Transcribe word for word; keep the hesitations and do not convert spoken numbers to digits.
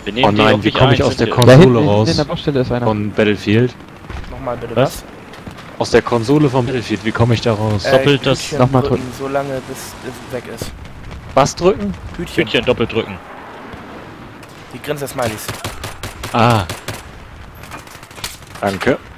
Wir nehmen Oh nein, die wie komme ich aus der Da Konsole hinten raus? in der Baustelle ist einer. Von Battlefield? Nochmal bitte Was? was? Aus der Konsole von Battlefield, wie komme ich da raus? Äh, Doppelt das- Hütchen Nochmal drücken, so lange bis es weg ist. Was drücken? Hütchen. Hütchen doppelt drücken. Die Grenze des Smileys. Ah. Danke.